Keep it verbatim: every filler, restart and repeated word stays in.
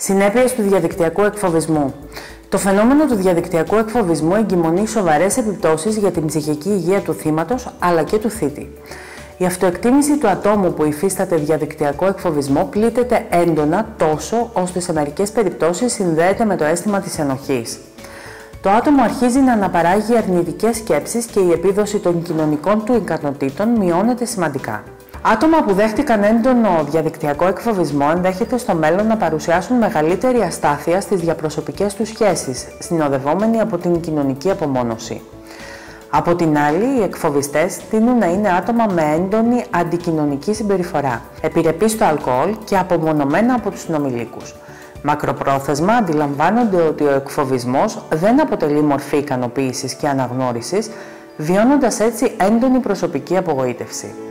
Συνέπειες του διαδικτυακού εκφοβισμού. Το φαινόμενο του διαδικτυακού εκφοβισμού εγκυμονεί σοβαρές επιπτώσεις για την ψυχική υγεία του θύματος αλλά και του θήτη. Η αυτοεκτίμηση του ατόμου που υφίσταται διαδικτυακό εκφοβισμό πλήττεται έντονα τόσο ώστε σε μερικές περιπτώσεις συνδέεται με το αίσθημα της ενοχής. Το άτομο αρχίζει να αναπαράγει αρνητικές σκέψεις και η επίδοση των κοινωνικών του ικανοτήτων μειώνεται σημαντικά. Άτομα που δέχτηκαν έντονο διαδικτυακό εκφοβισμό ενδέχεται στο μέλλον να παρουσιάσουν μεγαλύτερη αστάθεια στις διαπροσωπικές τους σχέσεις, συνοδευόμενη από την κοινωνική απομόνωση. Από την άλλη, οι εκφοβιστές τείνουν να είναι άτομα με έντονη αντικοινωνική συμπεριφορά, επιρρεπείς στο αλκοόλ και απομονωμένα από τους συνομηλίκους. Μακροπρόθεσμα αντιλαμβάνονται ότι ο εκφοβισμός δεν αποτελεί μορφή ικανοποίησης και αναγνώρισης, βιώνοντας έτσι έντονη προσωπική απογοήτευση.